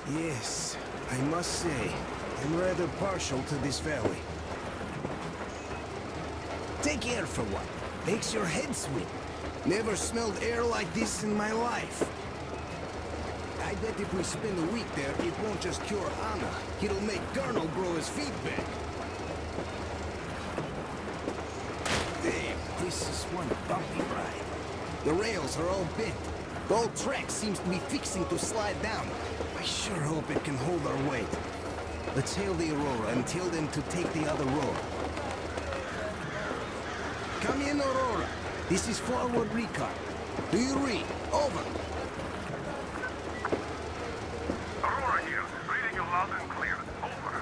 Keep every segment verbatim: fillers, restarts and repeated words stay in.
Yes, I must say, I'm rather partial to this valley. Take air for one. Makes your head swim. Never smelled air like this in my life. I bet if we spend a week there, it won't just cure Anna. It'll make Colonel grow his feet back. Damn, this is one bumpy ride. The rails are all bent. The whole track seems to be fixing to slide down. I sure hope it can hold our weight. Let's hail the Aurora and tell them to take the other road. Come in, Aurora. This is forward recon. Do you read? Over. Aurora here. Reading you loud and clear. Over.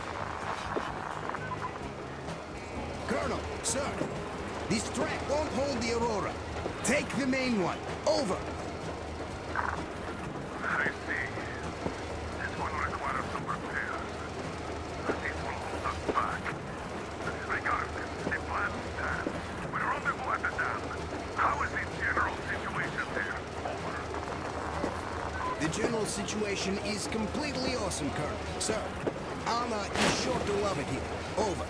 Colonel, sir. This track won't hold the Aurora. Take the main one. Over. I see. This one requires some repairs. This will hold us back. Regardless, the plan stands. We rendezvous at the dam. How is the general situation there? Over. The general situation is completely awesome, Colonel. Sir, Anna is sure to love it here. Over.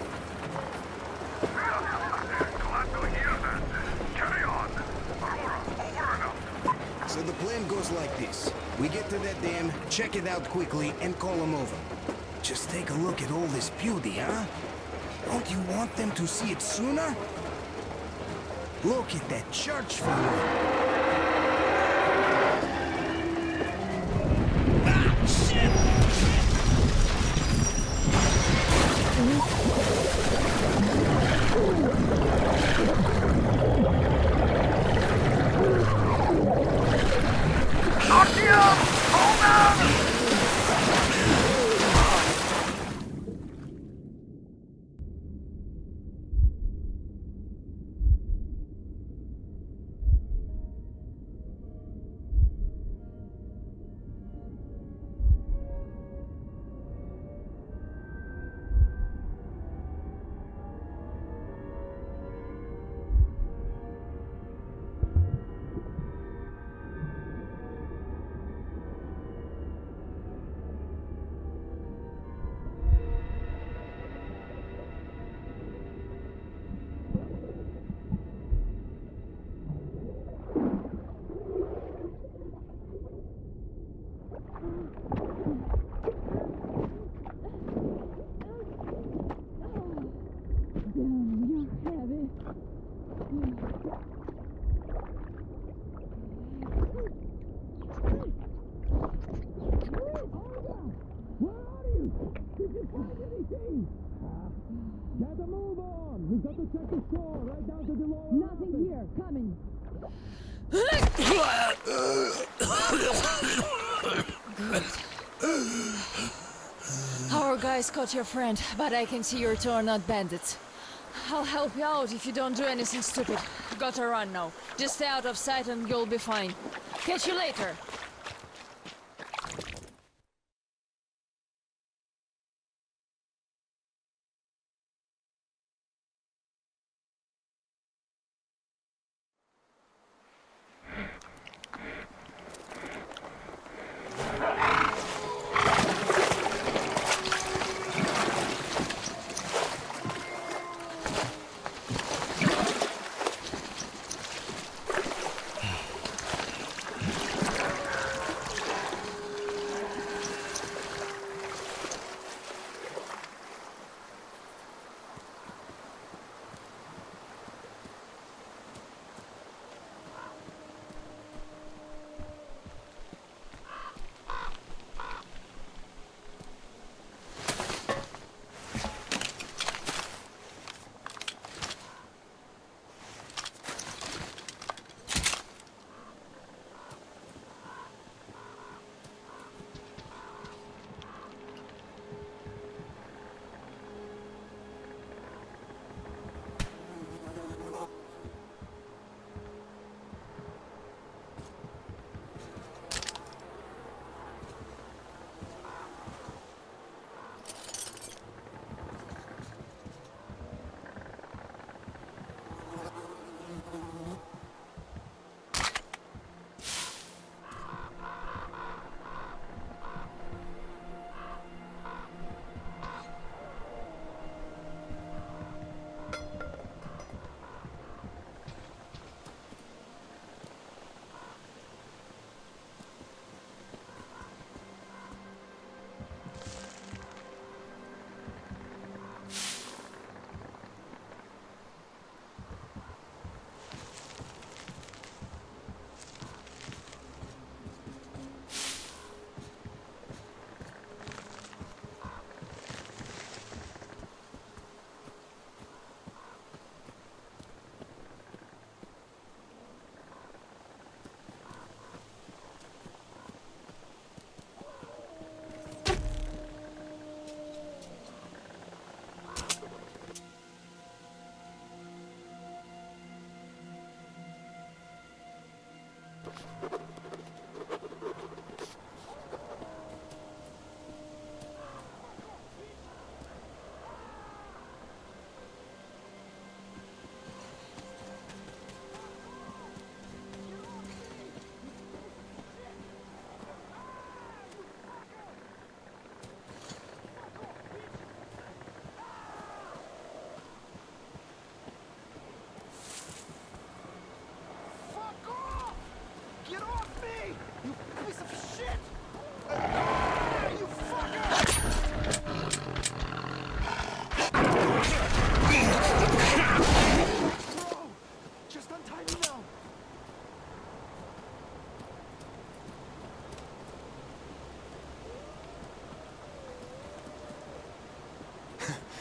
Glad to hear that. Carry on. Aurora, over and out. So the plan goes like this. We get to that dam, check it out quickly, and call them over. Just take a look at all this beauty, huh? Don't you want them to see it sooner? Look at that church for one. Ah, shit! Artyom! Hold on! Gotta move on! We've got to check the shore, right down to the lower Nothing here, coming. Our guys caught your friend, but I can see your two are not bandits. I'll help you out if you don't do anything stupid. Gotta run now. Just stay out of sight and you'll be fine. Catch you later.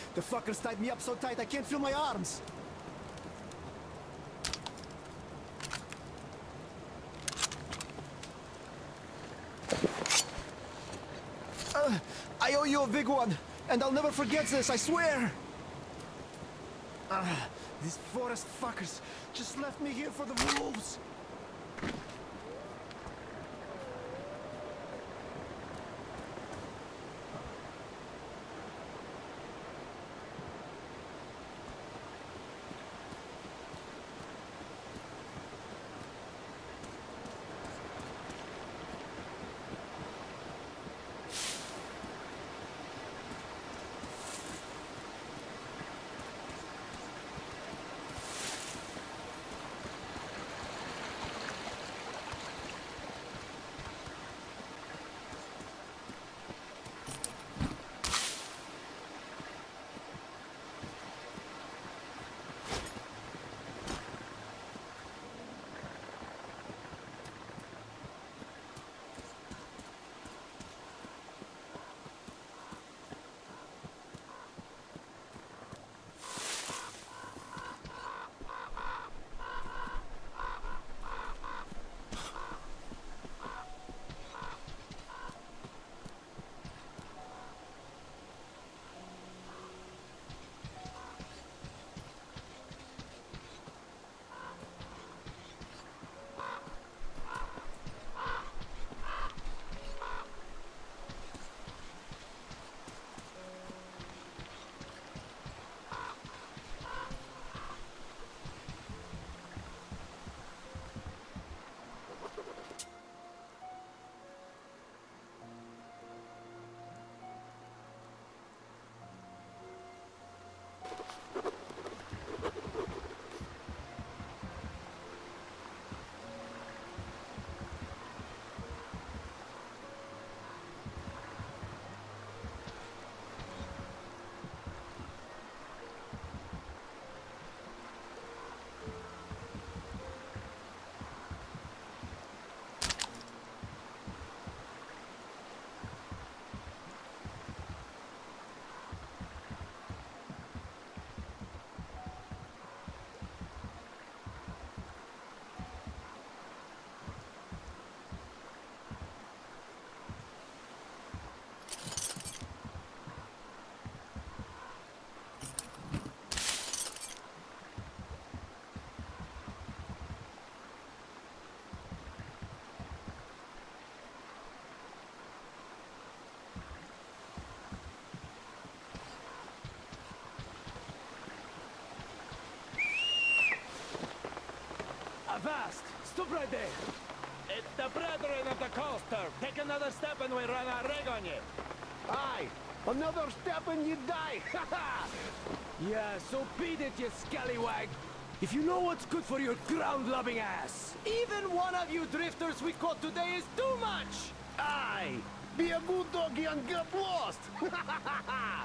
The fuckers tied me up so tight I can't feel my arms. Uh, I owe you a big one, and I'll never forget this, I swear! Uh, these forest fuckers just left me here for the wolves! Avast! Stop right there! It's the brethren of the coaster! Take another step and we run our rig on you! Aye! Another step and you die! Ha ha! Yeah, so beat it, you scallywag! If you know what's good for your ground-loving ass! Even one of you drifters we caught today is too much! Aye! Be a good doggy and get lost! Ha ha ha ha!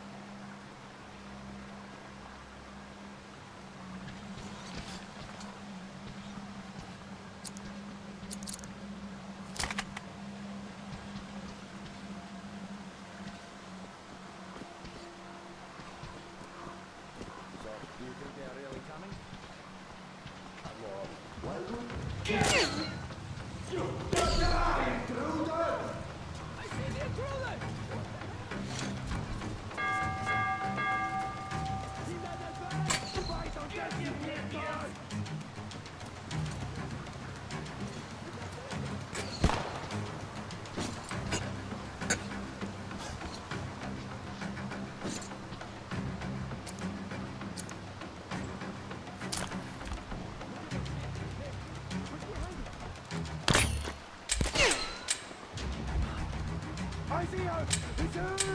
I see you! Return!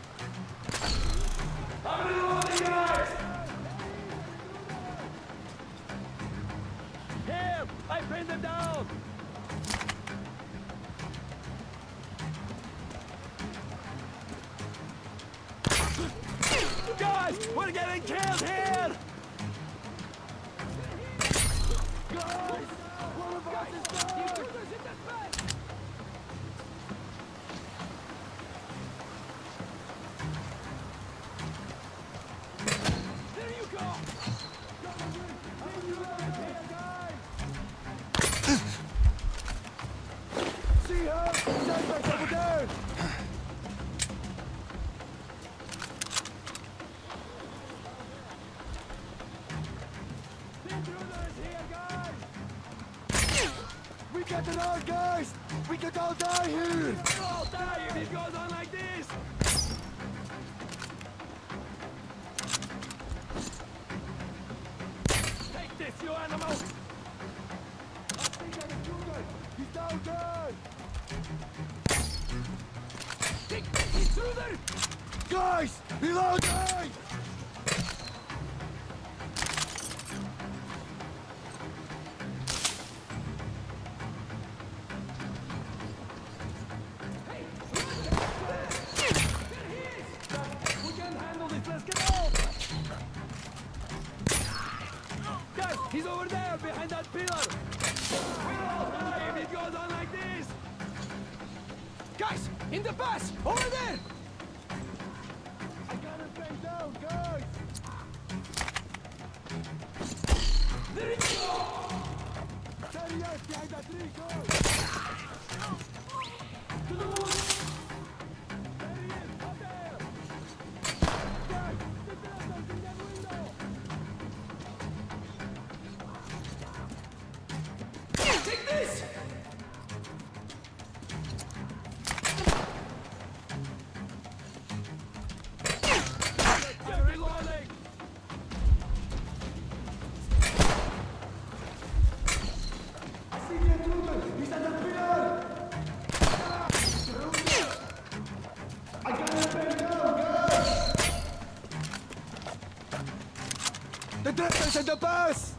I'm reloading, guys! Here! I pinned them down! Guys! We're getting killed here! Guys! One of us is down! Anything else? Suspects over there! The intruder is here, guys! We got it all, guys! We could all die here! We'll all die if it goes on like this! Take this, you animal! He's down there! Take this, intruder! Guys! Reloading! He's over there, behind that pillar! We'll all die if it goes on like this! Guys, in the pass! Over there! I got him bent down, guys! There it is! There he is, behind that tree, guys! To the woods! There he is, up there! Guys! The pillar's in that window! Take this! I'm reloading! I see the intruder! He's at the pillar! I got him bent down, guys! The drifters in the bus!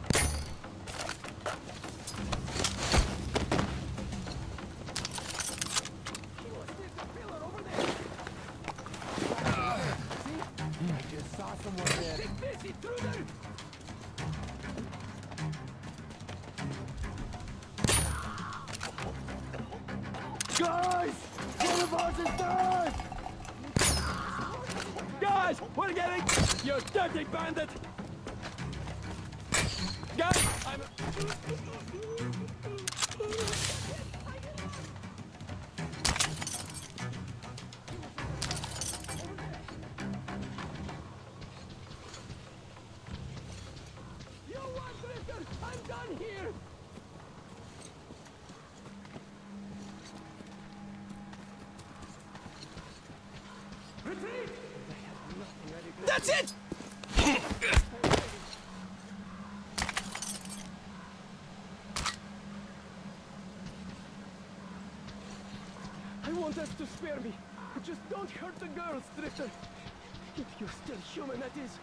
Take this, intruder! Guys! One of us is dead! Guys, we're getting... You dirty bandit! Guys, I'm... You want drifter? I'm done here! Retreat! That's it! I want us to spare me. But just don't hurt the girls, Drifter. If you're still human, that is.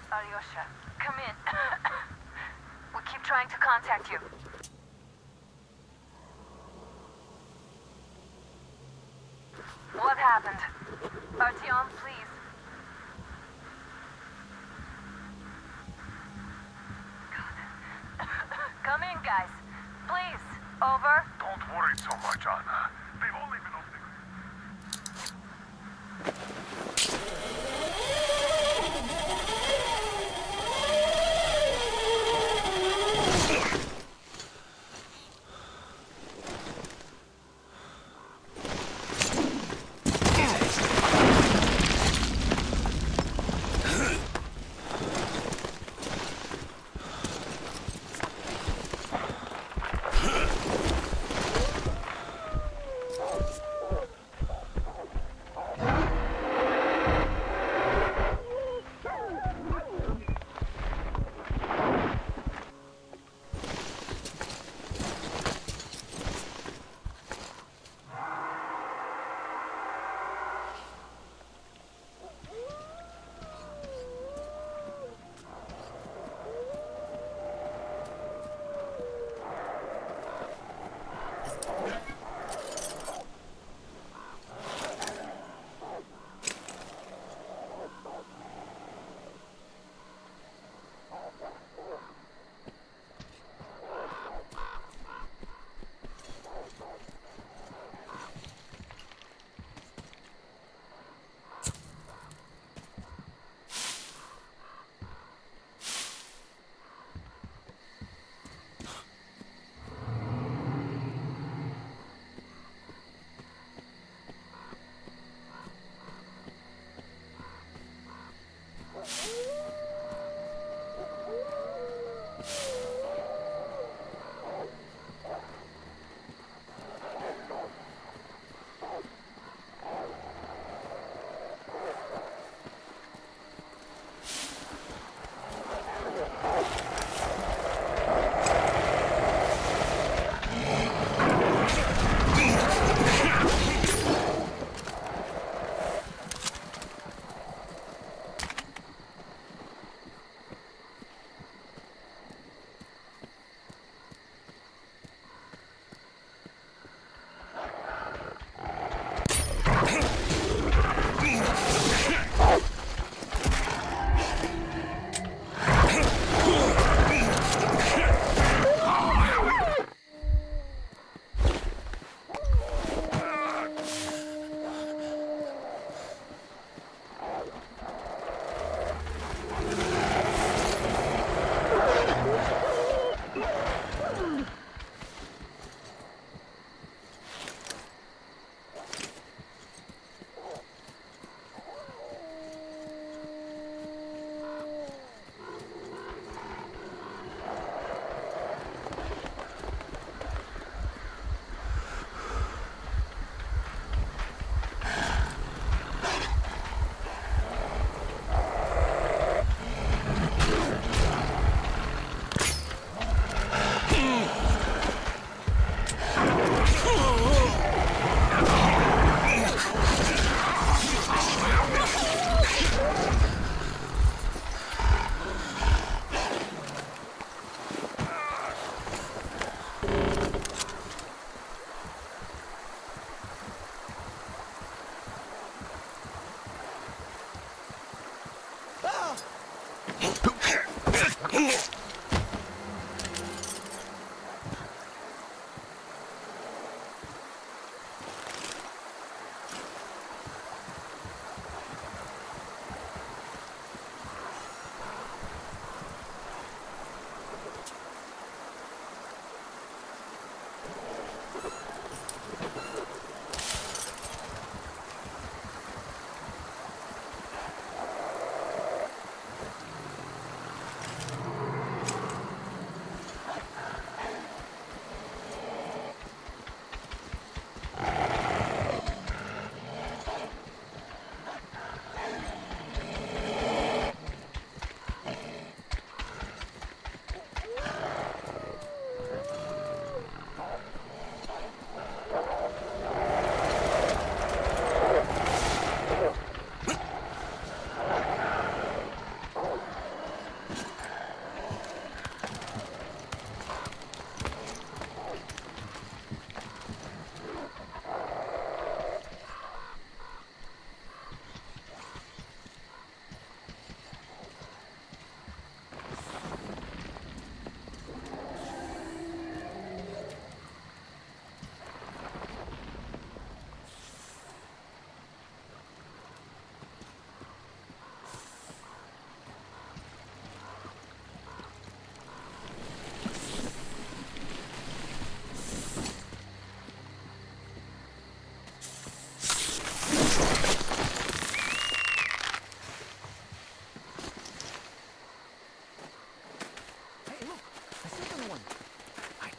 Alyosha, come in. We keep trying to contact you. What happened? Artyom, please. God. Come in, guys. Please. Over. Don't worry so much, Anna. They've only been off the...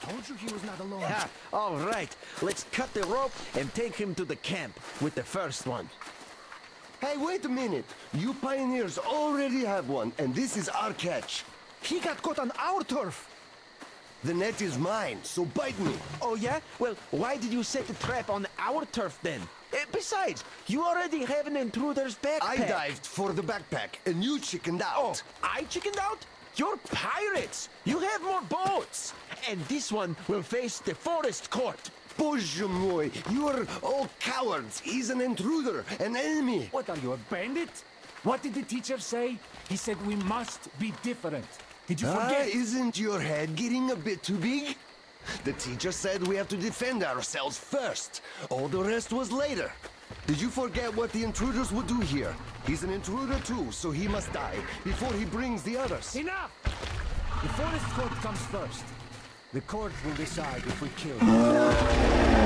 Told you he was not alone. Ah, all right. Let's cut the rope and take him to the camp with the first one. Hey, wait a minute. You pioneers already have one, and this is our catch. He got caught on our turf. The net is mine, so bite me. Oh, yeah? Well, why did you set the trap on our turf then? Uh, besides, you already have an intruder's backpack. I dived for the backpack, and you chickened out. Oh, I chickened out? You're pirates! You have more boats! And this one will face the forest court. Bоже mой, you are all cowards. He's an intruder, an enemy. What are you, a bandit? What did the teacher say? He said we must be different. Did you Ah, forget? isn't your head getting a bit too big? The teacher said we have to defend ourselves first. All the rest was later. Did you forget what the intruders would do here? He's an intruder too, so he must die before he brings the others. Enough! The forest court comes first. The court will decide if we kill him.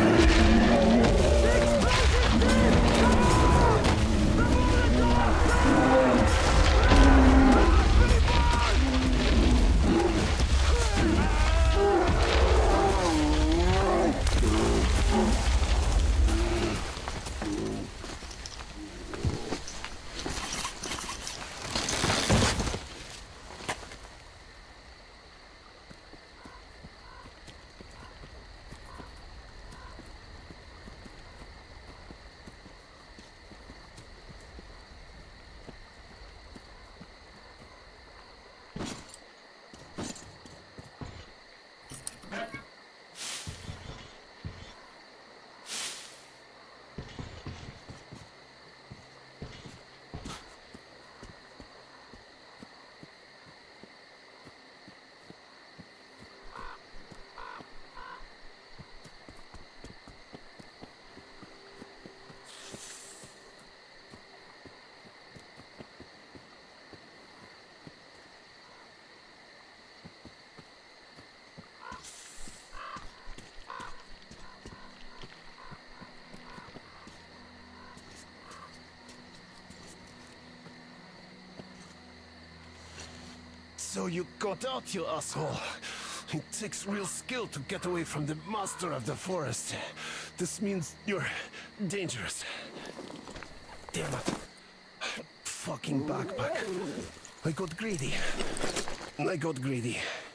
So you got out, you asshole. It takes real skill to get away from the master of the forest. This means you're dangerous. Damn it. Fucking backpack. I got greedy. I got greedy.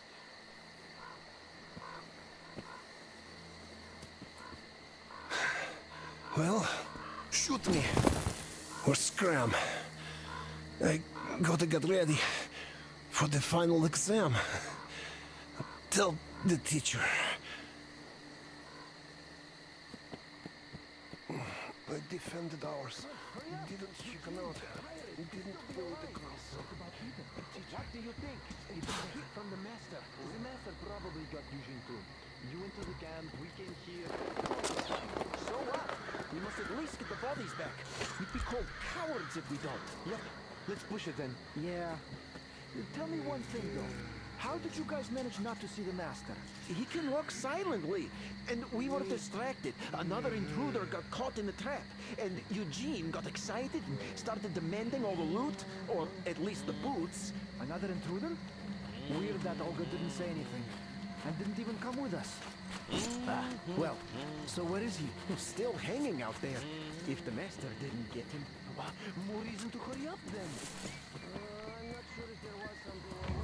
Well, shoot me. Or scram. I gotta get ready for the final exam. Tell the teacher. I defended ours. Didn't chicken out. Didn't blow the cross. What do you think? It's a hit from the master. The master probably got Eugene too. You went to the camp, we came here. So what? We must at least get the bodies back. We'd be called cowards if we don't. Yep, let's push it then. Yeah. Tell me one thing though. How did you guys manage not to see the master? He can walk silently, and we were distracted. Another intruder got caught in the trap, and Eugene got excited and started demanding all the loot, or at least the boots. Another intruder? Weird that Olga didn't say anything, and didn't even come with us. Ah, well, so where is he? Still hanging out there. If the master didn't get him, Well, more reason to hurry up then. Uh, I'm not sure if there was something.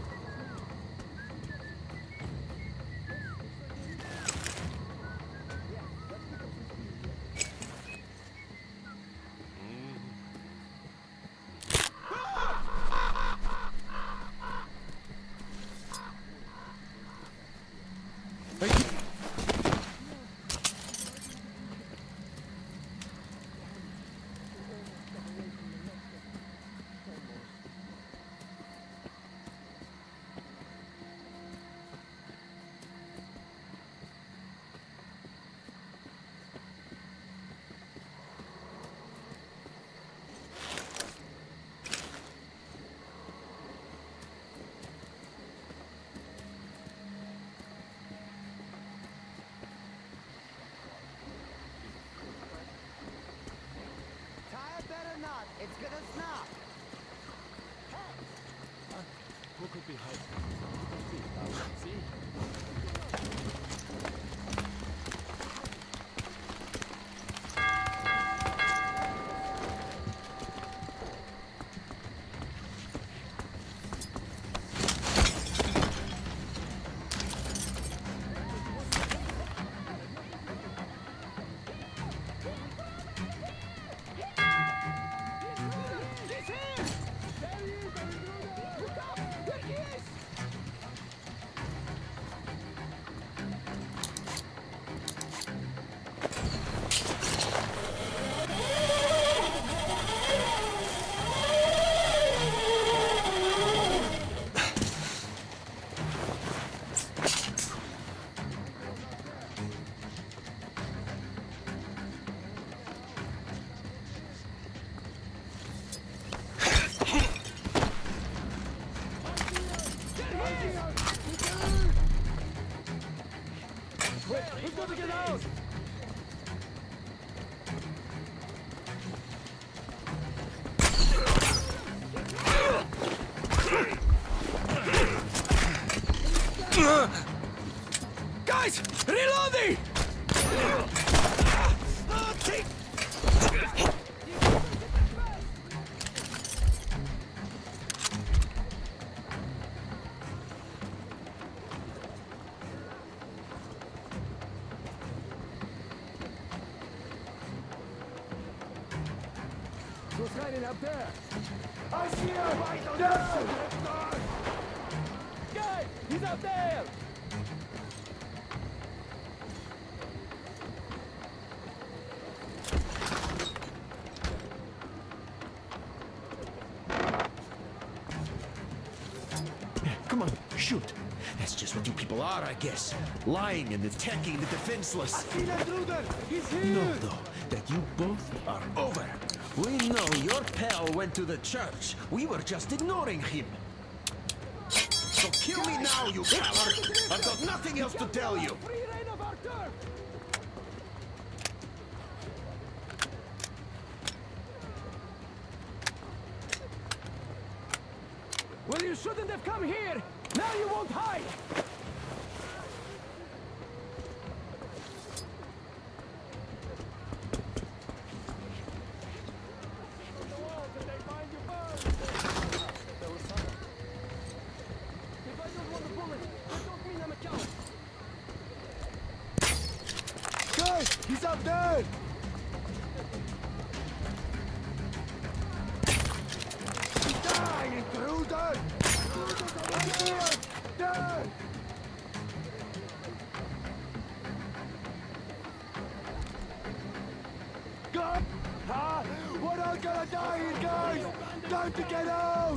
We've got to get out! Guys! Reloading! Who's hiding up there? I see him! Right down! Guy! He's up there! Come on, shoot. That's just what you people are, I guess. Lying and attacking the defenseless. I see the intruder! He's here! Know, though, that you both are over. We know your pal went to the church. We were just ignoring him. So kill me now, you coward! I've got nothing else to tell you. Free reign of our turf! Well, you shouldn't have come here! Now you won't hide! Guys, he's up there! Die, intruder! Right here! Die! God! Ah, we're all gonna die here, guys! Time to get out!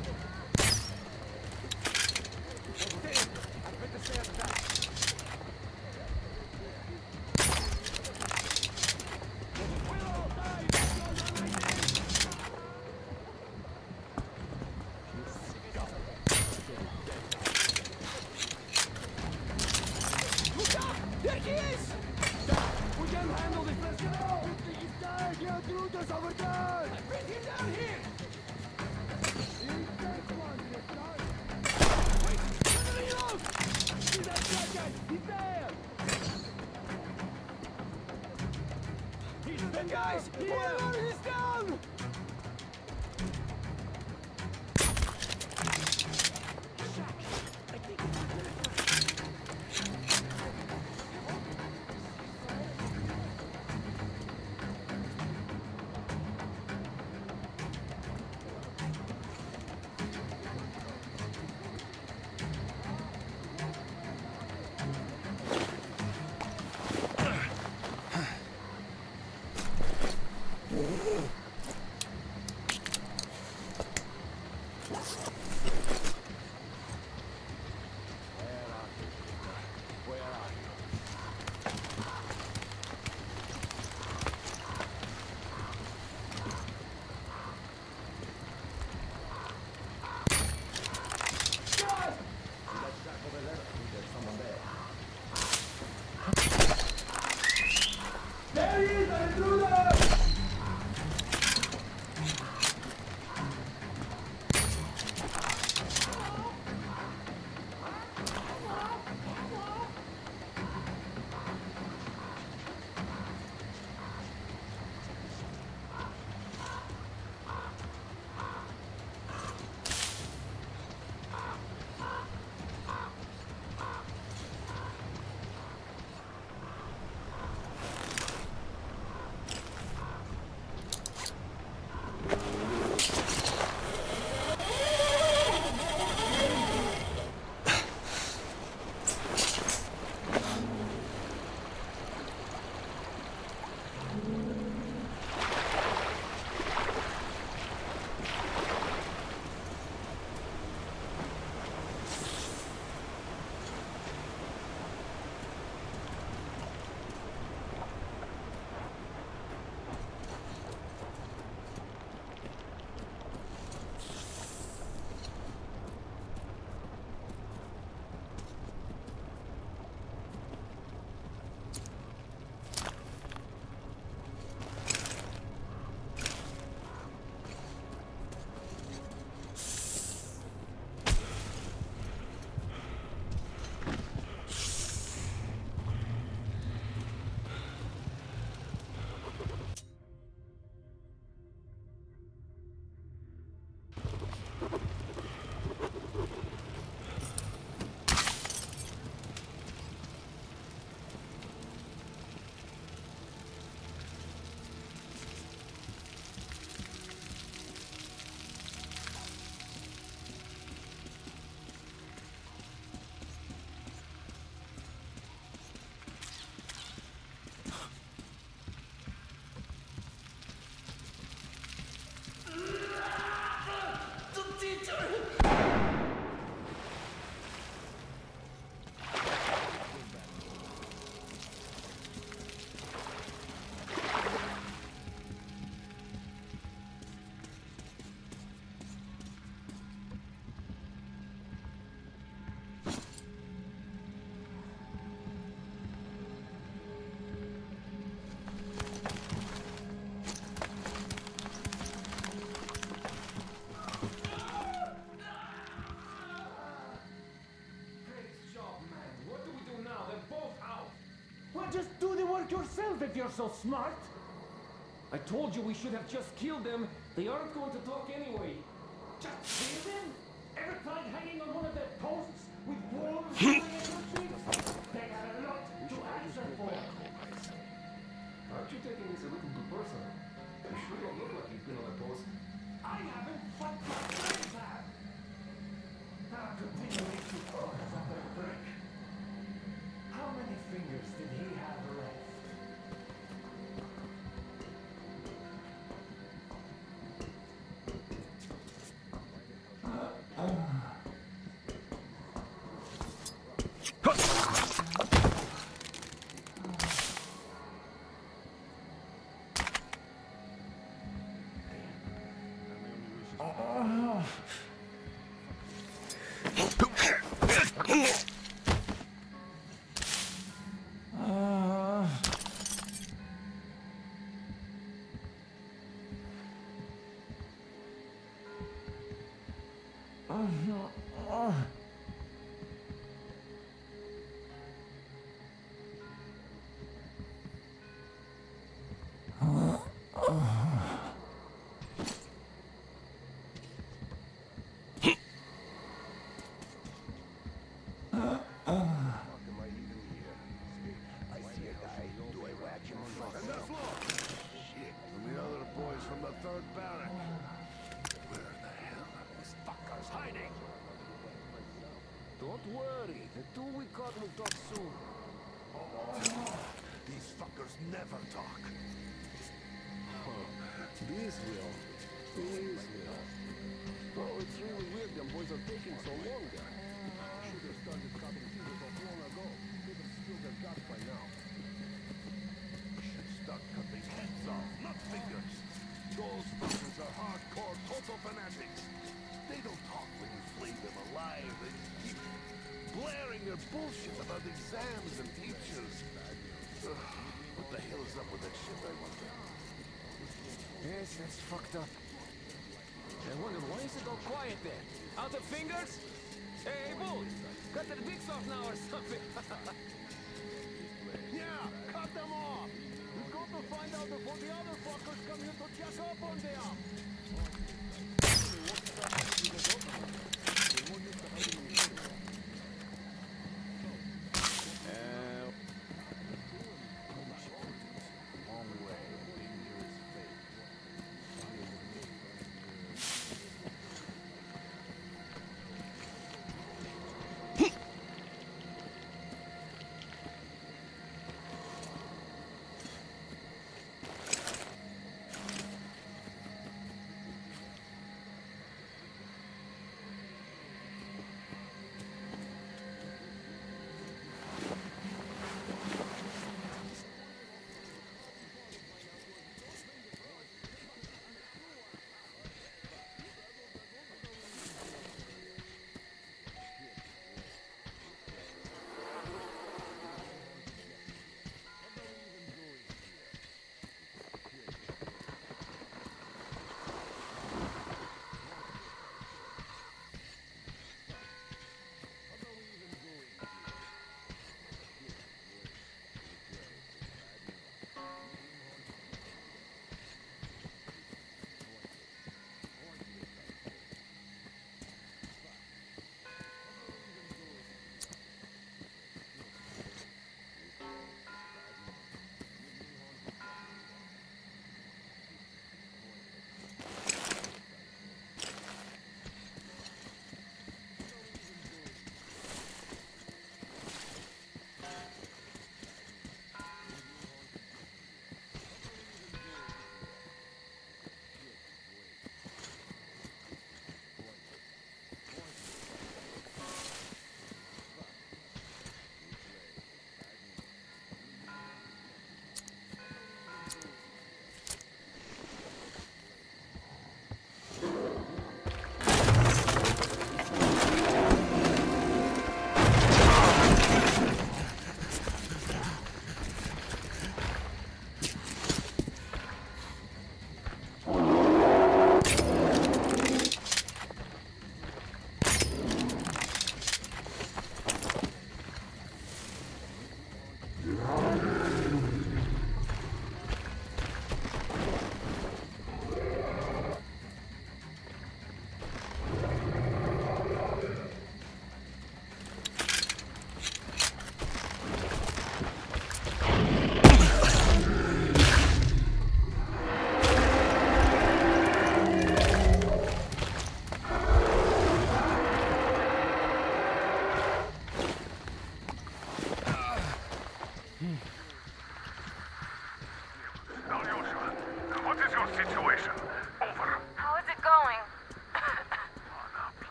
There he is! We can handle this, let's get out! He's dead! The intruders over there! Bring him down here! He's dead one, this guy! Wait! Reload! See that bad guy? He's there! He's dead, guys! Here! He's down! yourself if you're so smart. I told you we should have just killed them. They aren't going to talk anyway. Just kill them? Ever tried hanging on one of their posts with wolves running at your feet? They have a lot to answer for. Aren't you taking this a little too personal? You sure don't look like you've been on a post. I haven't, but my friends have. Now continue to make you orders after a break. How many fingers did he have left? Don't worry, the two we caught will talk soon. These fuckers never talk. These will. These will. Well, it's really weird them boys are taking so long there. Should have started cutting fingers off long ago. They'd have spilled their guts by now. Should start cutting heads off, not fingers. Those fuckers are hardcore total fanatics. They don't talk when you flay them alive. They just keep blaring their bullshit about exams and teachers. Ugh, what the hell is up with that shit, I wonder? Yes, that's fucked up. I wonder why is it all quiet there? Out of fingers? Hey, hey, bull! Cut their dicks off now or something. Yeah, cut them off! We've got to find out before the other fuckers come here to check up on them!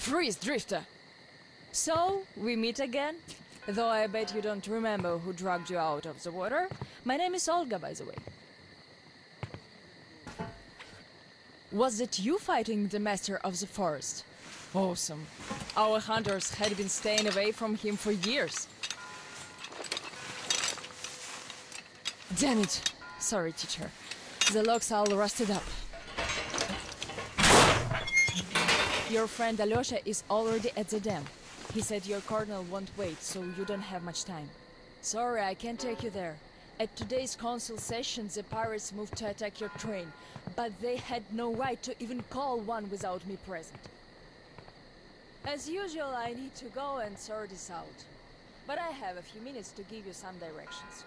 Freeze, Drifter! So, we meet again? Though I bet you don't remember who dragged you out of the water. My name is Olga, by the way. Was it you fighting the Master of the Forest? Awesome. Our hunters had been staying away from him for years. Damn it. Sorry, teacher. The logs all rusted up. Your friend Alyosha is already at the dam. He said your colonel won't wait, so you don't have much time. Sorry, I can't take you there. At today's council session, the pirates moved to attack your train, but they had no right to even call one without me present. As usual, I need to go and sort this out. But I have a few minutes to give you some directions.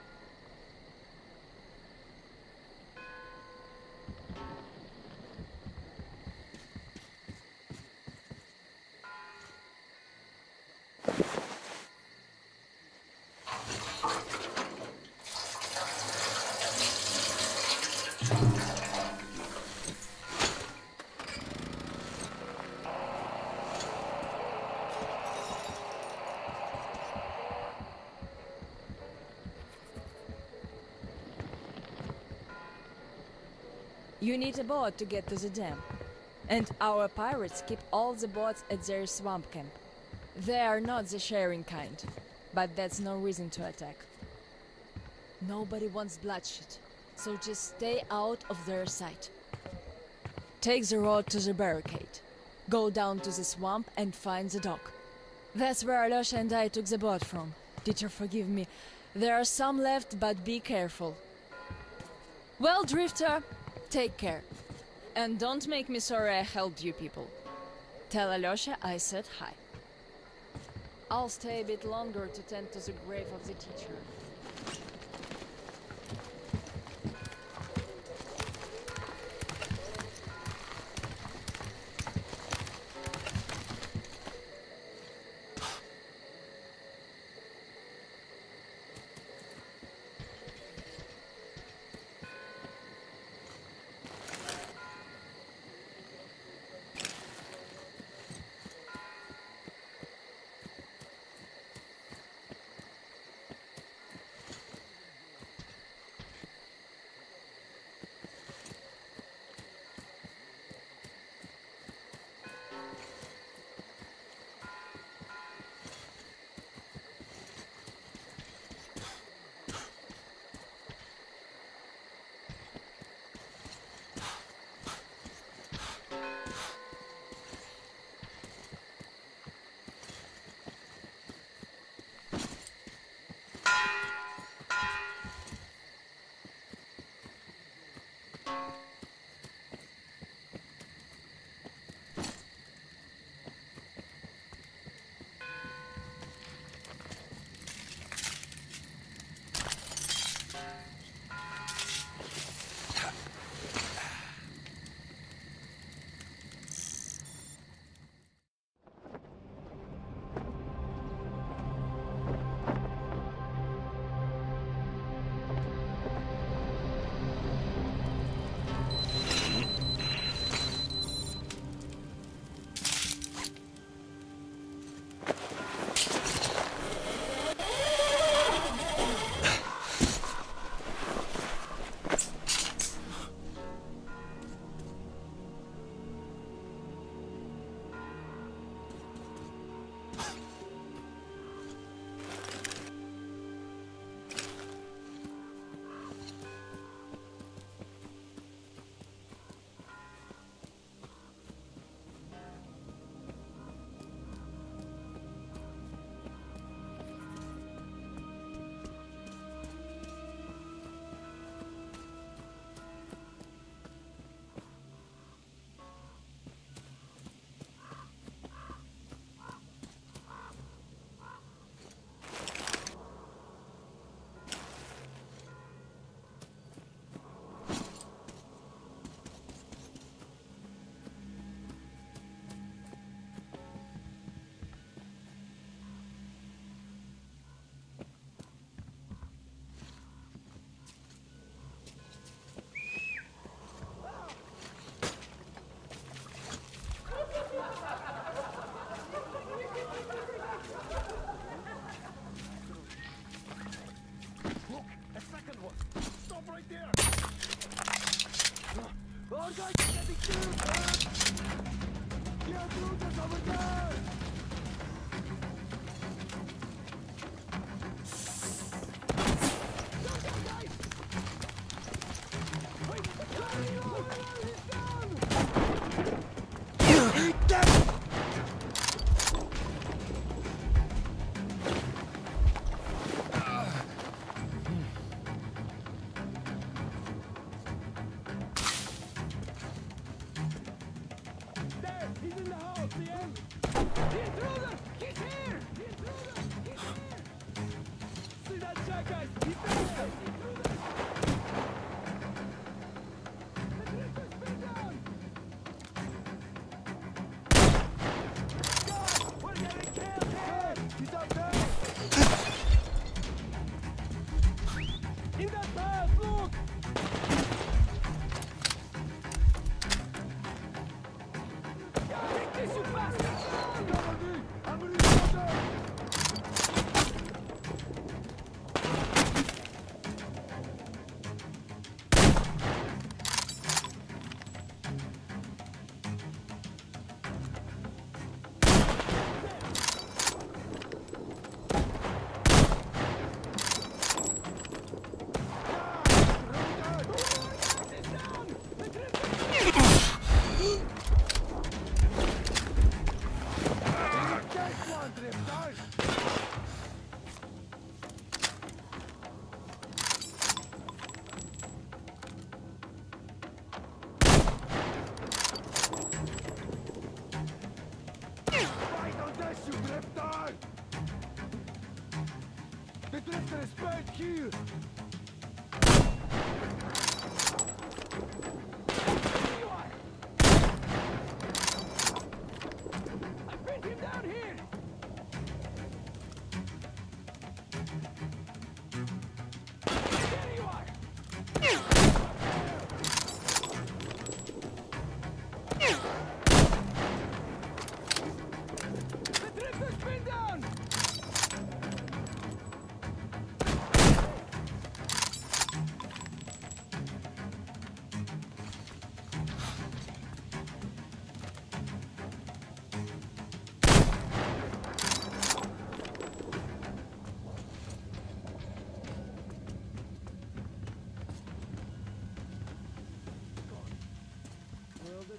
You need a boat to get to the dam. And our pirates keep all the boats at their swamp camp. They are not the sharing kind, but that's no reason to attack. Nobody wants bloodshed, so just stay out of their sight. Take the road to the barricade. Go down to the swamp and find the dock. That's where Alyosha and I took the boat from. Teacher, forgive me. There are some left, but be careful. Well, Drifter, take care. And don't make me sorry I helped you people. Tell Alyosha I said hi. I'll stay a bit longer to tend to the grave of the teacher.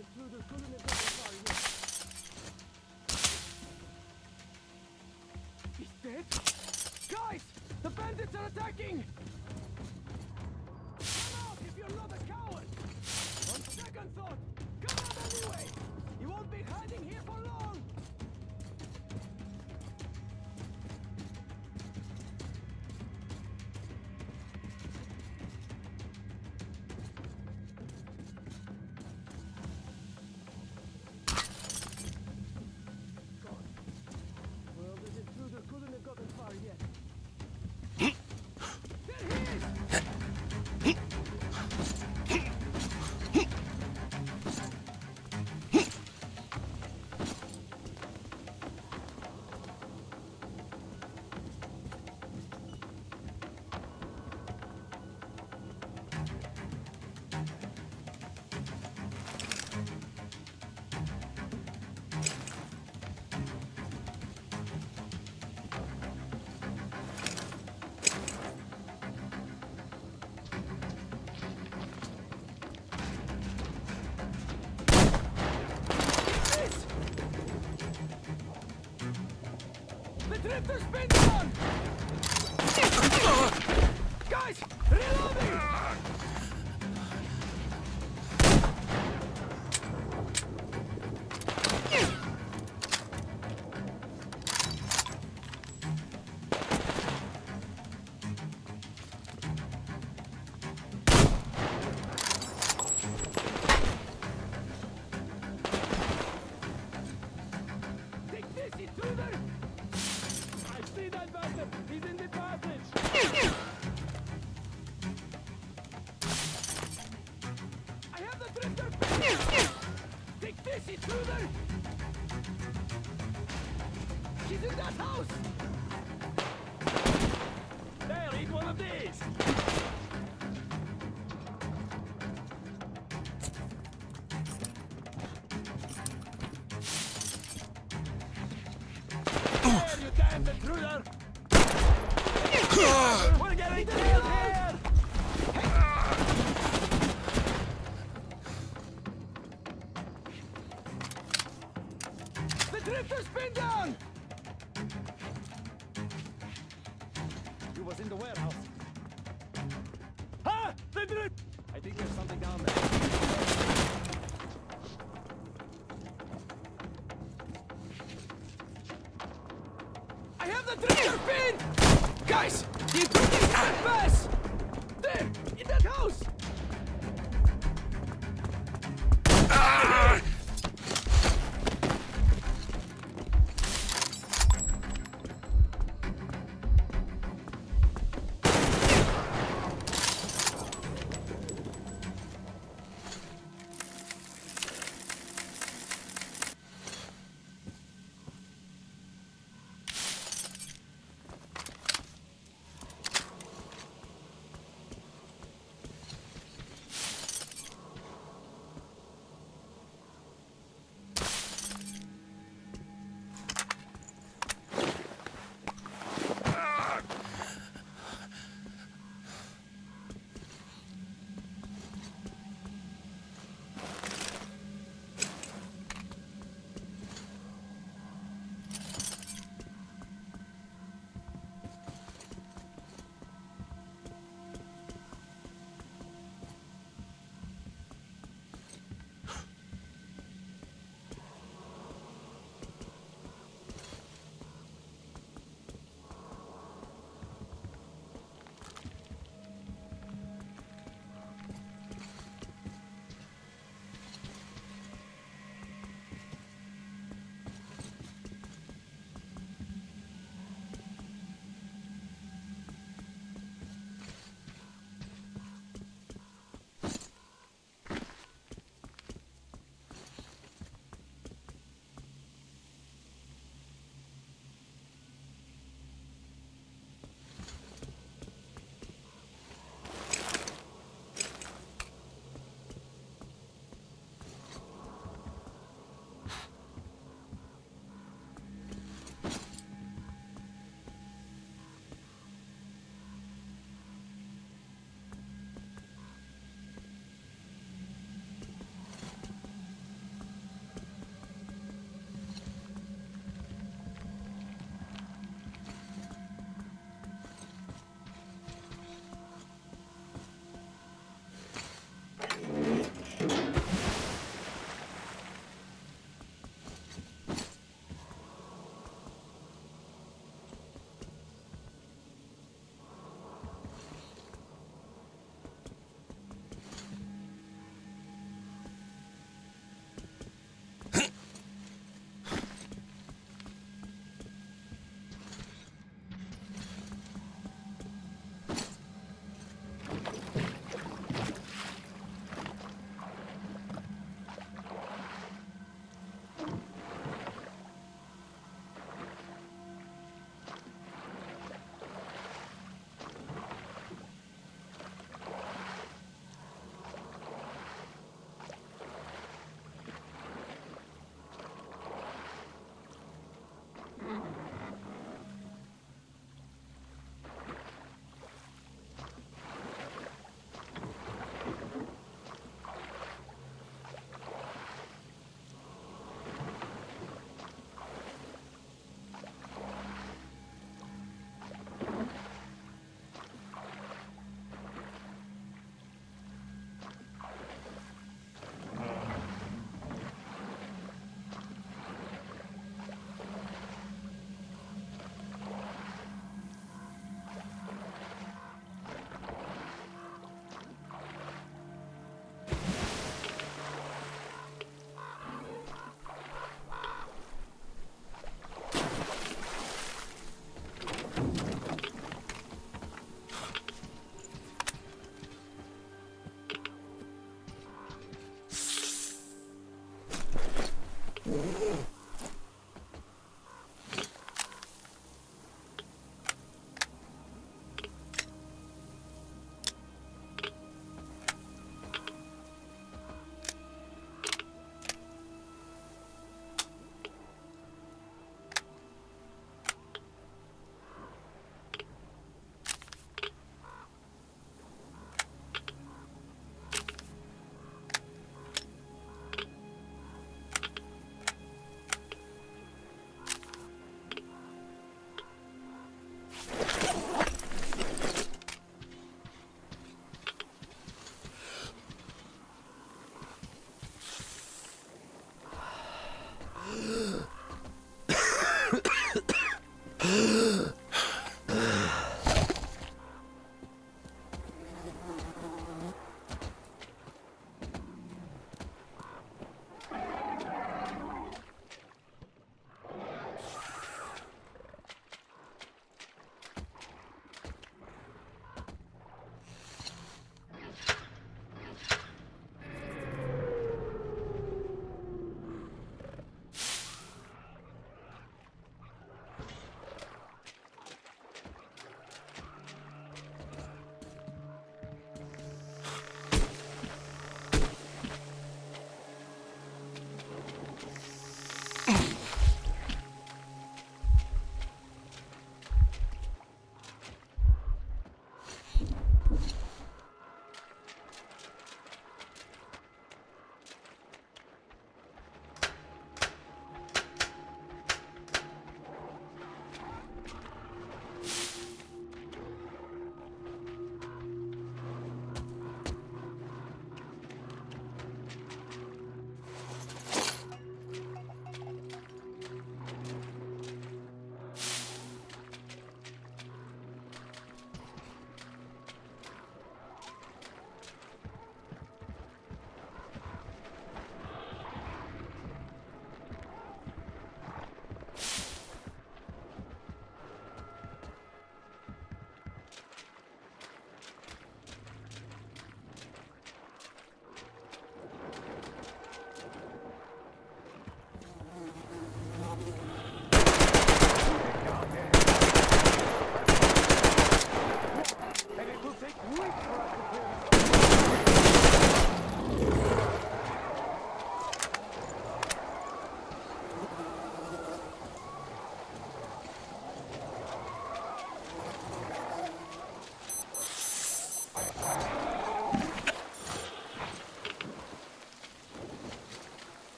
intruder couldn't have gotten far yet. He's dead? Guys! The bandits are attacking! Come out if you're not a coward! On second thought, come out anyway! You won't be hiding here for long! Well, this intruder couldn't have gotten far yet. There he is! The drifter's been down! Guys, reloading! Take this, intruder! I see that bastard! He's in the passage! I have the drifter! Take this, intruder! He's in that house! There, eat one of these! There, you damned intruder! We're getting killed here! The drifter's been down! He was in the warehouse. Ah! The drift! I think there's something down there. I have the drifter pinned! Guys! The intruder can't pass! There! In that house!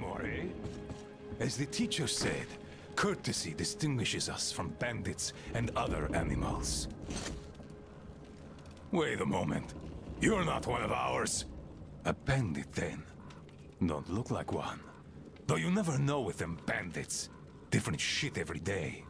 more, eh? As the teacher said, courtesy distinguishes us from bandits and other animals. Wait a moment. You're not one of ours. A bandit, then? Don't look like one. Though you never know with them bandits. Different shit every day.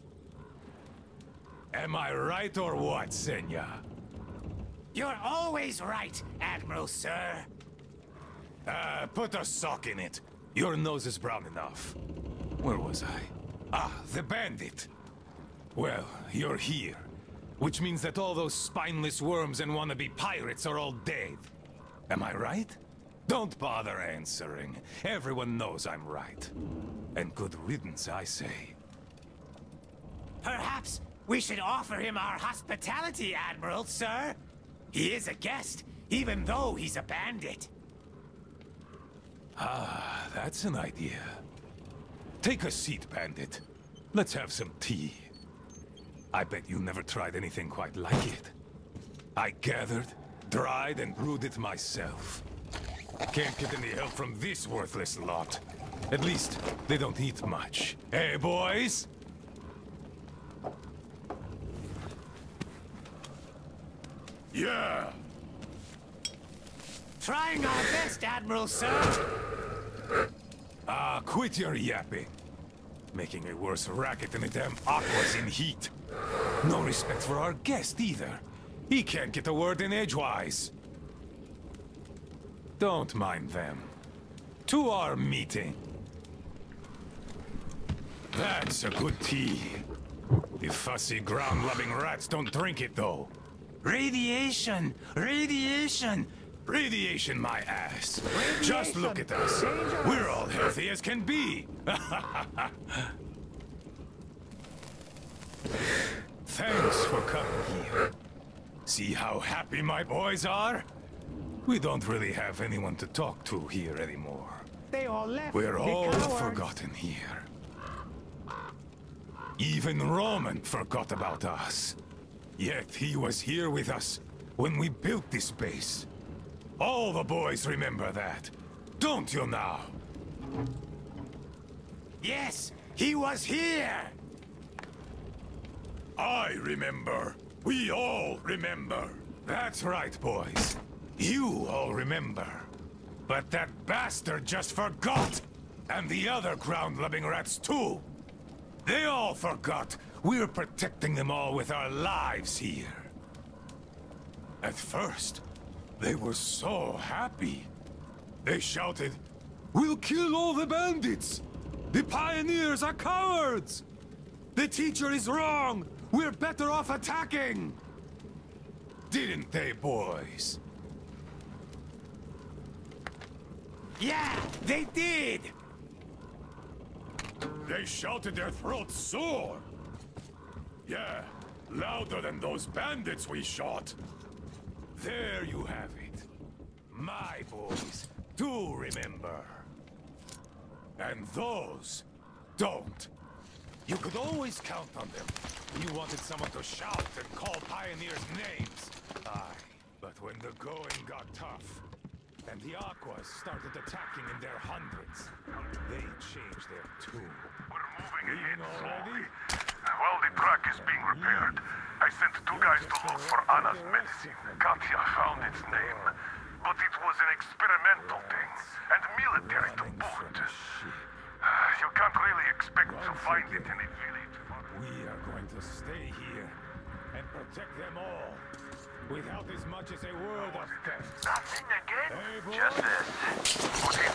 Am I right or what, Senya? You're always right, Admiral, sir. Uh, put a sock in it. Your nose is brown enough. Where was I? Ah, the bandit. Well, you're here. Which means that all those spineless worms and wannabe pirates are all dead. Am I right? Don't bother answering. Everyone knows I'm right. And good riddance, I say. Perhaps we should offer him our hospitality, Admiral, sir. He is a guest, even though he's a bandit. Ah, that's an idea. Take a seat, bandit. Let's have some tea. I bet you never tried anything quite like it. I gathered, dried, and brewed it myself. Can't get any help from this worthless lot. At least, they don't eat much. Hey, boys? Yeah! Trying our best, Admiral, sir. Ah, quit your yapping. Making a worse racket than the damn aqua's in heat. No respect for our guest, either. He can't get a word in edgewise. Don't mind them. To our meeting. That's a good tea. You fussy ground-loving rats don't drink it, though. Radiation! Radiation! Radiation, my ass. Radiation. Just look at us. Dangerous. We're all healthy as can be. Thanks for coming here. See how happy my boys are? We don't really have anyone to talk to here anymore. They all left. We're the all cowards. forgotten here. Even Roman forgot about us. Yet he was here with us when we built this base. All the boys remember that. Don't you now? Yes, he was here! I remember. We all remember. That's right, boys. You all remember. But that bastard just forgot! And the other ground-loving rats, too! They all forgot we're protecting them all with our lives here. At first, they were so happy. They shouted, "We'll kill all the bandits! The pioneers are cowards! The teacher is wrong! We're better off attacking!" Didn't they, boys? Yeah, they did! They shouted their throats sore. Yeah, louder than those bandits we shot. There you have it. My boys do remember. And those don't. You could always count on them. You wanted someone to shout and call pioneers names. Aye, but when the going got tough, and the Aquas started attacking in their hundreds, they changed their tune. We're moving ahead already? slowly. While the truck is being repaired, I sent two guys to look for Anna's medicine. Katya found its name, but it was an experimental thing, and military to boot. You can't really expect to find it in a village. We are going to stay here and protect them all, without as much as a word of thanks. Nothing again? Hey, boy. Just this. What is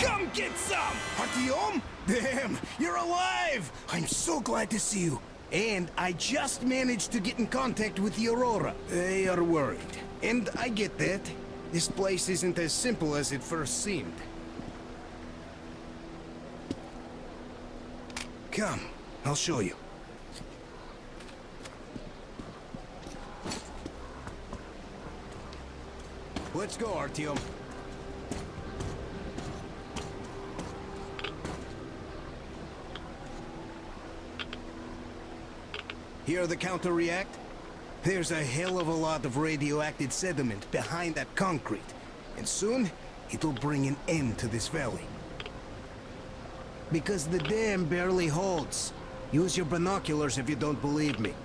Come get some! Artyom? Damn, you're alive! I'm so glad to see you. And I just managed to get in contact with the Aurora. They are worried. And I get that. This place isn't as simple as it first seemed. Come, I'll show you. Let's go, Artyom. Hear the counter-react? There's a hell of a lot of radioactive sediment behind that concrete. And soon, it'll bring an end to this valley. Because the dam barely holds. Use your binoculars if you don't believe me.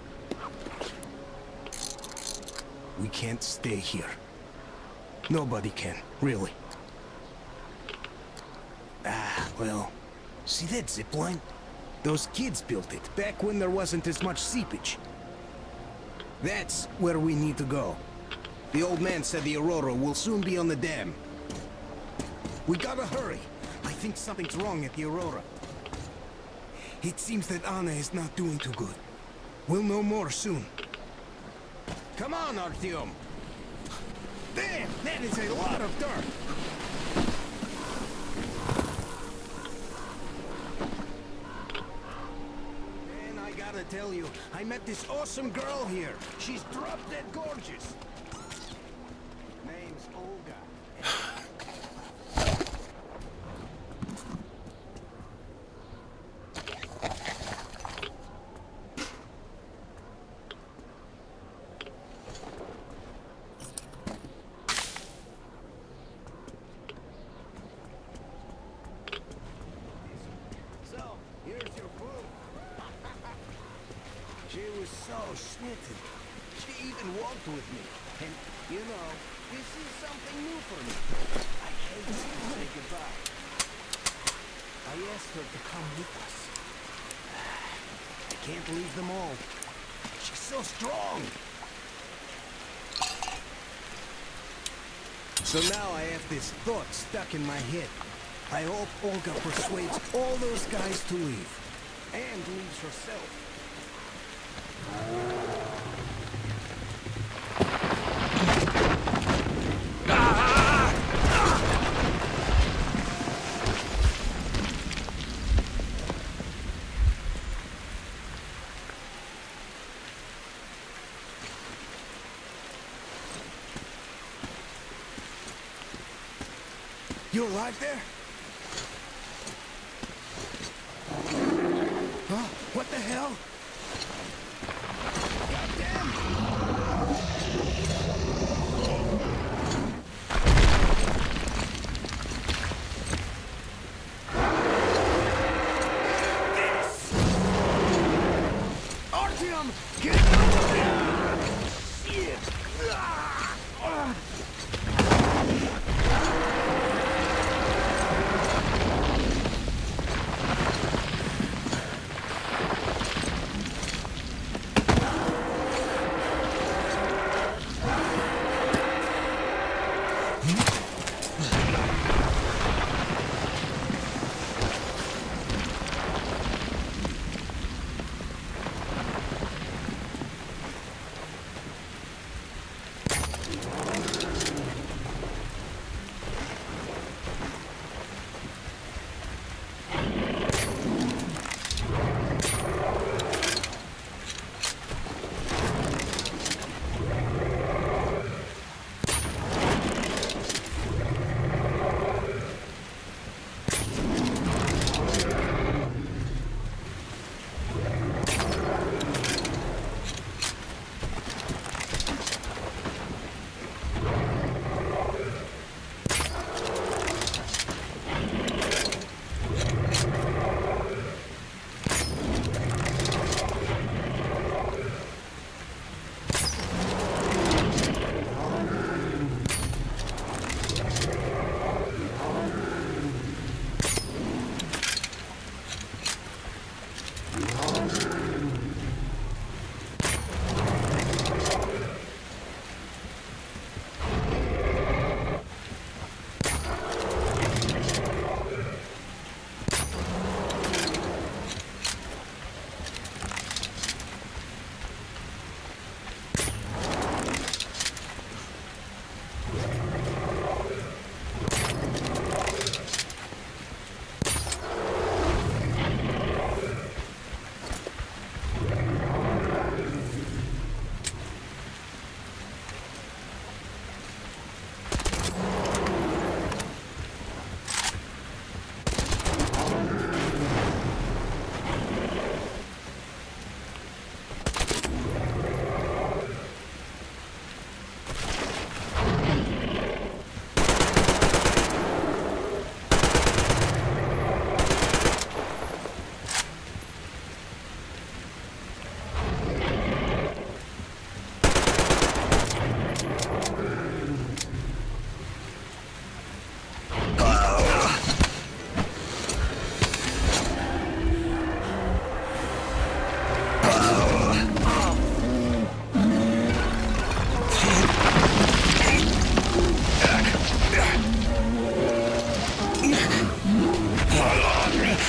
We can't stay here. Nobody can, really. Ah, well... See that zipline? Those kids built it, back when there wasn't as much seepage. That's where we need to go. The old man said the Aurora will soon be on the dam. We gotta hurry. I think something's wrong at the Aurora. It seems that Anna is not doing too good. We'll know more soon. Come on, Artyom! Damn, that is a lot of dirt! And I gotta tell you, I met this awesome girl here. She's drop-dead gorgeous. Name's Olga. Smitten. She even walked with me. And, you know, this is something new for me. I hate to say goodbye. I asked her to come with us. I can't leave them all. She's so strong. So now I have this thought stuck in my head. I hope Olga persuades all those guys to leave. And leaves herself. You alive there? Huh? What the hell?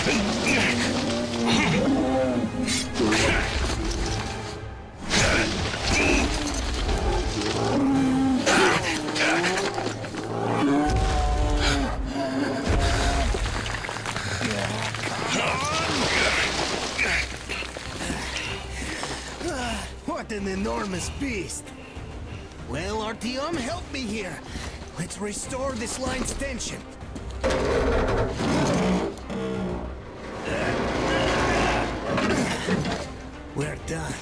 What an enormous beast! Well, Artyom, help me here. Let's restore this line's tension. We're done.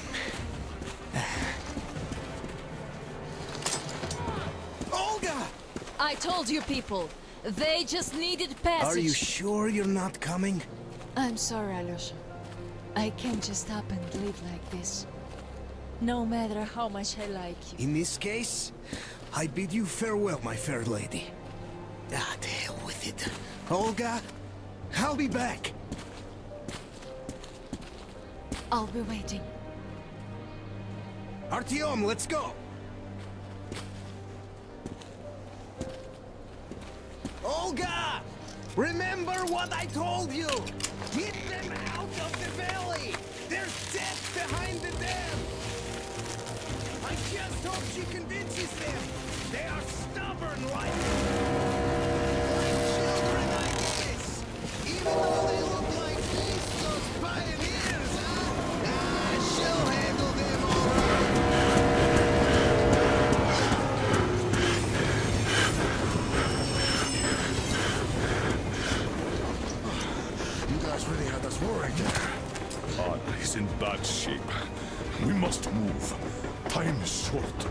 Olga! I told you people. They just needed passage. Are you sure you're not coming? I'm sorry, Alyosha. I can't just up and live like this. No matter how much I like you. In this case, I bid you farewell, my fair lady. Ah, to hell with it. Olga, I'll be back. I'll be waiting. Artyom, let's go! Olga! Remember what I told you! Get them out of the valley! There's death behind the dam! I just hope she convinces them! They are stubborn like... like children, I guess! Even though they look like beasts, those pioneers, huh? Ah, she'll handle them all right! You guys really had us worried there. Anna is in bad shape. We must move. Time is short.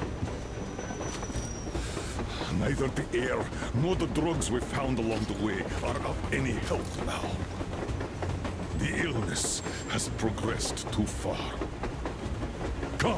Neither the air nor the drugs we found along the way are of any help now. The illness has progressed too far. Come!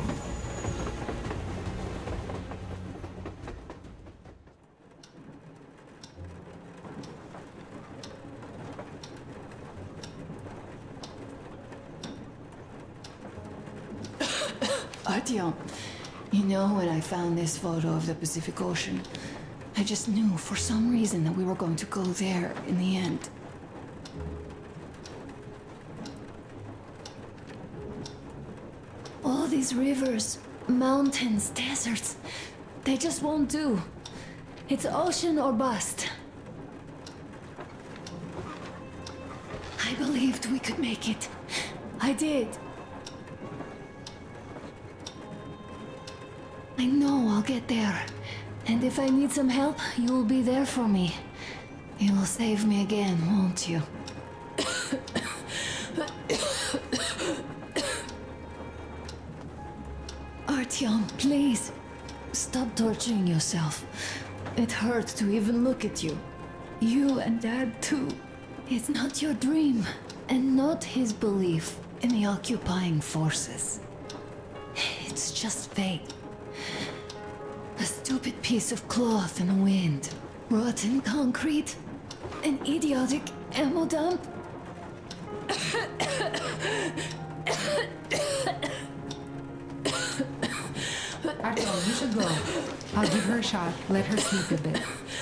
Artyom, you know, when I found this photo of the Pacific Ocean, I just knew for some reason that we were going to go there in the end. All these rivers, mountains, deserts, they just won't do. It's ocean or bust. I believed we could make it. I did. I know I'll get there. And if I need some help, you'll be there for me. You'll save me again, won't you? Artyom, please. Stop torturing yourself. It hurts to even look at you. You and Dad, too. It's not your dream, and not his belief in the occupying forces. It's just fate. A stupid piece of cloth in the wind. Rotten concrete. An idiotic ammo dump. Artyom, you should go. I'll give her a shot. Let her sleep a bit.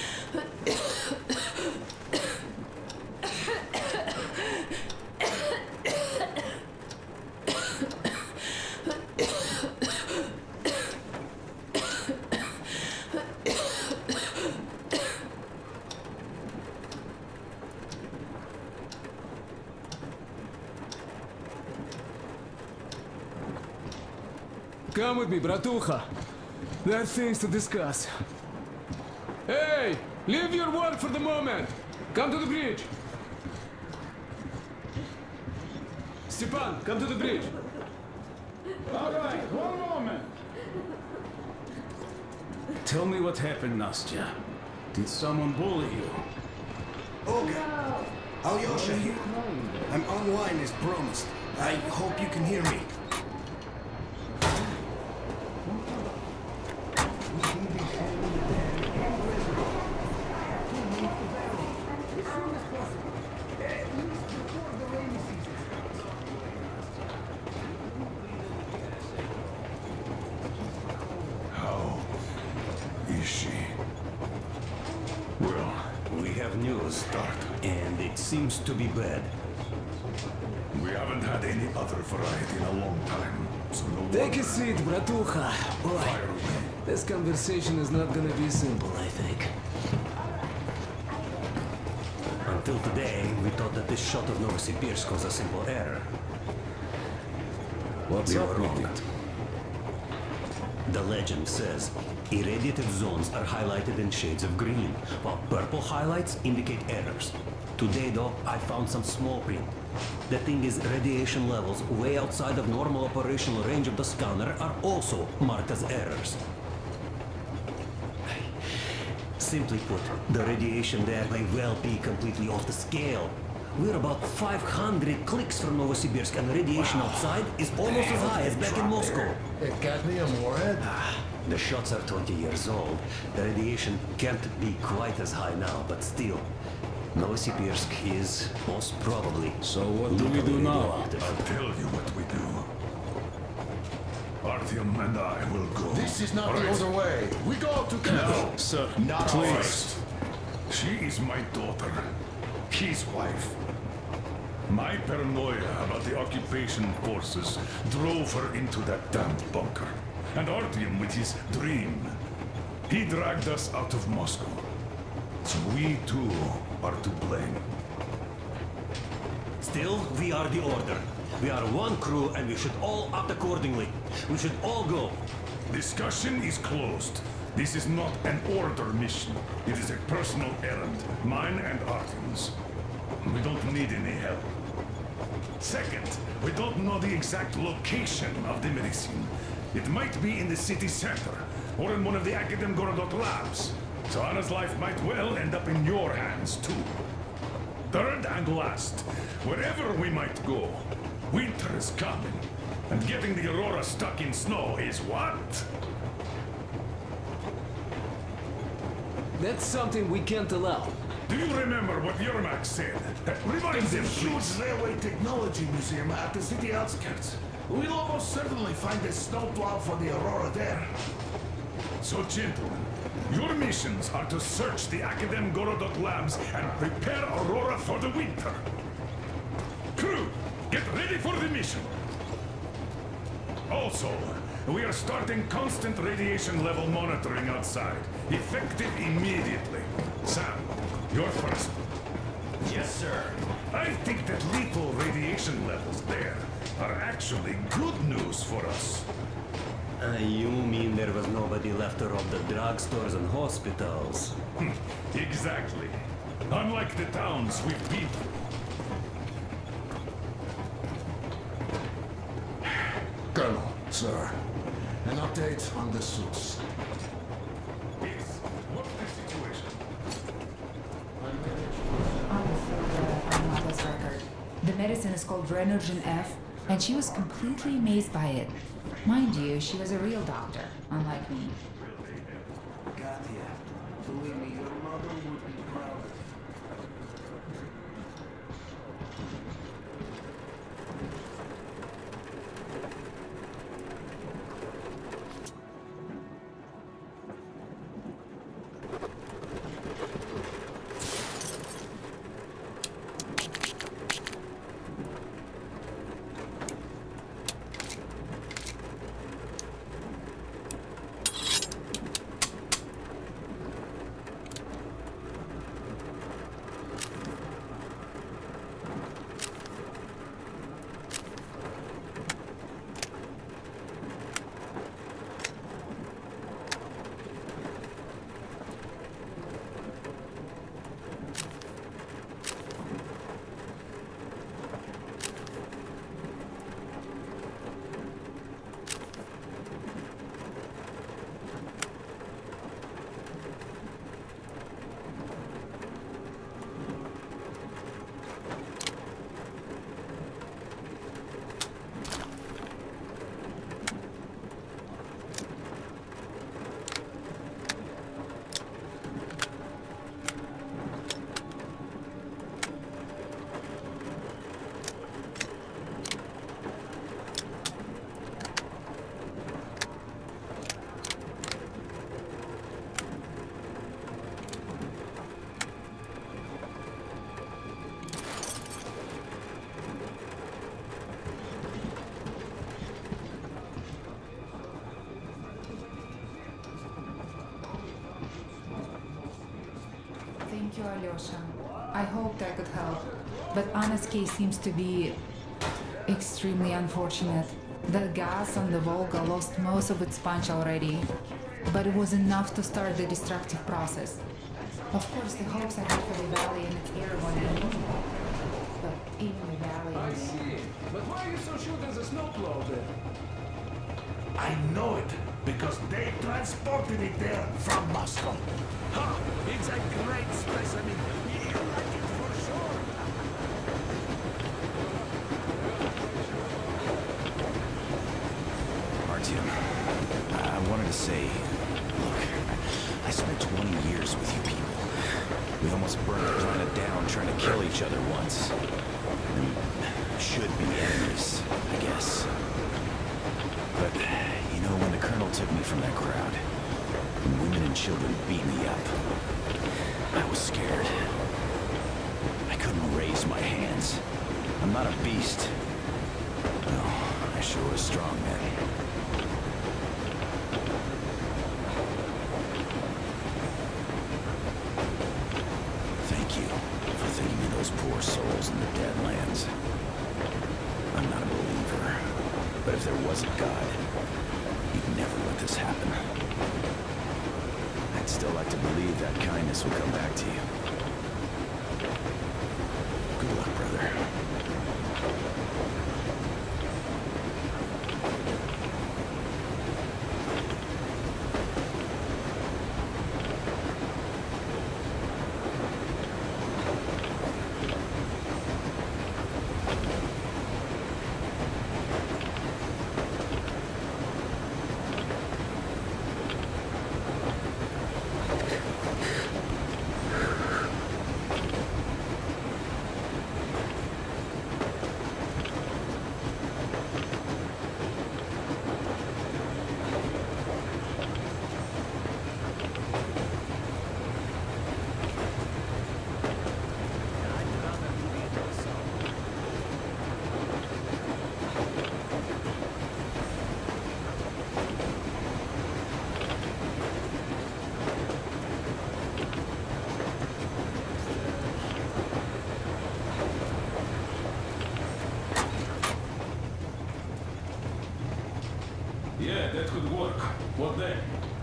Come with me, bratucha. There are things to discuss. Hey! Leave your work for the moment! Come to the bridge! Stepan, come to the bridge! All right, one moment. Tell me what happened, Nastya. Did someone bully you? Olga! Alyosha here. I'm online as promised. I hope you can hear me. have news, Start, and it seems to be bad. We haven't had any other variety in a long time, so no Take wonder. a seat, bratucha. Boy, Fire away. this conversation is not gonna be simple, I think. Until today, we thought that this shot of Novosibirsk was a simple error. What's We up were with wrong. it? The legend says irradiated zones are highlighted in shades of green, while purple highlights indicate errors. Today, though, I found some small print. The thing is, radiation levels way outside of normal operational range of the scanner are also marked as errors. Simply put, the radiation there may well be completely off the scale. We're about five hundred clicks from Novosibirsk, and the radiation wow. outside is almost as high as back in Moscow. It got me a warhead. The shots are twenty years old. The radiation can't be quite as high now, but still, Novosibirsk is most probably. So what do we do now? I'll tell you what we do. Artyom and I will go. This is not All the right. other way. We go together. No, sir. Not Please. She is my daughter. His wife. My paranoia about the occupation forces drove her into that damned bunker. And Artyom with his dream. He dragged us out of Moscow. So we too are to blame. Still, we are the Order. We are one crew and we should all act accordingly. We should all go. Discussion is closed. This is not an Order mission. It is a personal errand, mine and Artyom's. We don't need any help. Second, we don't know the exact location of the medicine. It might be in the city center, or in one of the Gamehurrah labs. So Anna's life might well end up in your hands, too. Third and last, wherever we might go, winter is coming. And getting the Aurora stuck in snow is what? That's something we can't allow. Do you remember what Yermak said? Remind There's a them, huge please. railway technology museum at the city outskirts. We'll almost certainly find a snowplow for the Aurora there. So, gentlemen, your missions are to search the Gamehurrah labs and prepare Aurora for the winter. Crew, get ready for the mission. Also, we are starting constant radiation level monitoring outside. Effective immediately. Sam, you're first. Yes, sir. I think that lethal radiation levels there are actually good news for us. Uh, you mean there was nobody left to rob the drugstores and hospitals? Exactly. Unlike the towns we've been through. Colonel, sir, an update on the suits. Yes. What's the situation? On this record. The medicine is called Renogen F, and she was completely amazed by it. Mind you, she was a real doctor, unlike me. Katya, believe me, your mother would be proud. Alyosha. I hoped I could help, but Anna's case seems to be extremely unfortunate. The gas on the Volga lost most of its punch already, but it was enough to start the destructive process. Of course, the hopes I had for the valley and its air were unmovable, but even the valley... I see. But why are you so sure there's a snowplow there? I know it, because they transported it there from Moscow. Ha! It's a great specimen. You like it for sure. Artyom, I wanted to say, look, I spent twenty years with you people. We almost burned the planet down trying to kill each other once. And should be enemies, I guess. But, you know, when the Colonel took me from that crowd, and women and children beat me up, I was scared. I couldn't raise my hands. I'm not a beast. No, I sure was strong then. Thank you for thinking of those poor souls in the Deadlands. I'm not a believer, but if there was a God, he'd never let this happen. I'd still like to believe that kindness will come back to you. Good luck, brother. Yeah, that could work. What then?